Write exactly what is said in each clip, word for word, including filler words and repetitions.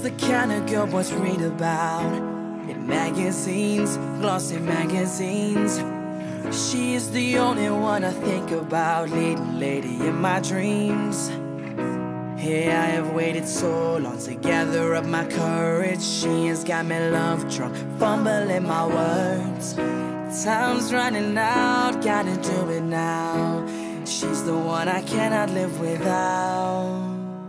the kind of girl boys read about in magazines, glossy magazines. She is the only one I think about, leading lady in my dreams. Here I have waited so long to gather up my courage. She has got me love drunk, fumbling my words. Time's running out, gotta do it now. She's the one I cannot live without.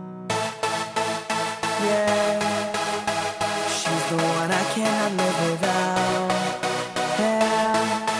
Yeah, she's the one I cannot live without. Yeah,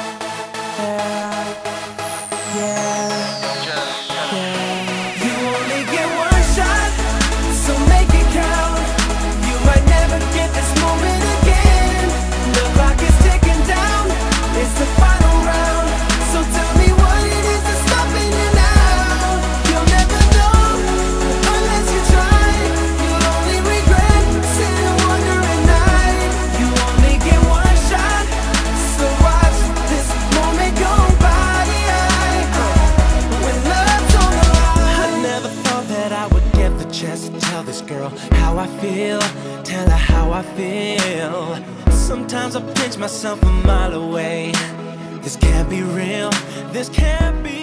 yeah, yeah, yeah. You only get one shot, so make it count. You might never get this moment again. The clock is ticking down, it's the final round. So tell me what it is that's stopping you now. You'll never know unless you try. You'll only regret sitting and wondering night. You only get one shot, so watch this moment go by. When love's on the line, I never thought that I would get the chance to tell this girl how I feel, tell her how I feel. Sometimes I pinch myself a mile away. This can't be real, this can't be